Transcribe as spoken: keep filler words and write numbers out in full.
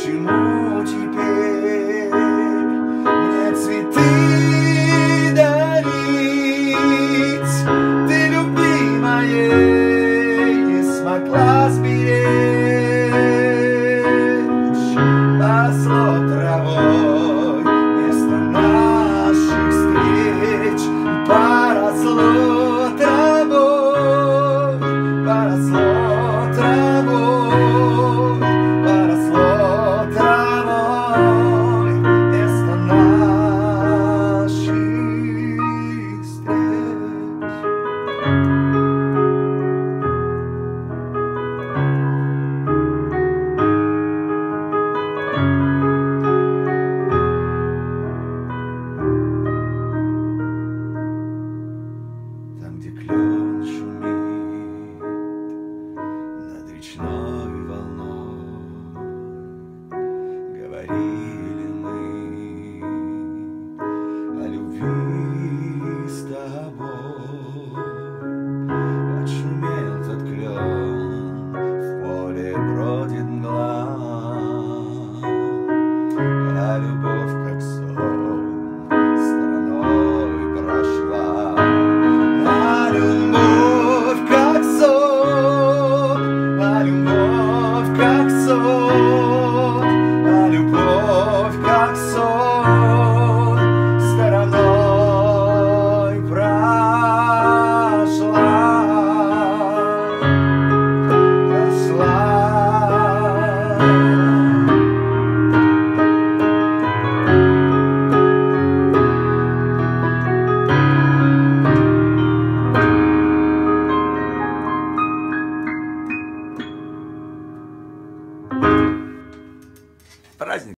почему теперь мне цветы дарить? Ты, любимая, не смогла сберечь. Поросло травой место наших встреч. Поросло травой, поросло травой, поросло травой место наших встреч. Там, где клен шумит над речной волной, говорили мы о любви с тобой. Отшумел тот клен, в поле бродит мгла, а любовь как сон стороной прошла. А любовь как сон, а любовь как сон, а любовь как сон стороной прошла, прошла. Праздник.